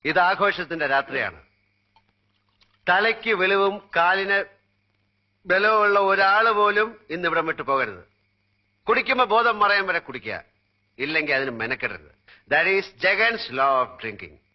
ഇത് ആഘോഷത്തിന്റെ രാത്രിയാണ്. തലയ്ക്ക് വെളിവും കാലിന് ബലവുമുള്ള ഒരാള് പോലും ഇന്ന് ഇവിടം വിട്ടു പോകരുത്. കുടിക്കുമ്പോ ബോധം മറയാൻ വരെ കുടിക്കുക, ഇല്ലെങ്കിൽ അതിന് മെനക്കെടരുത്. That is Jagan's law of drinking.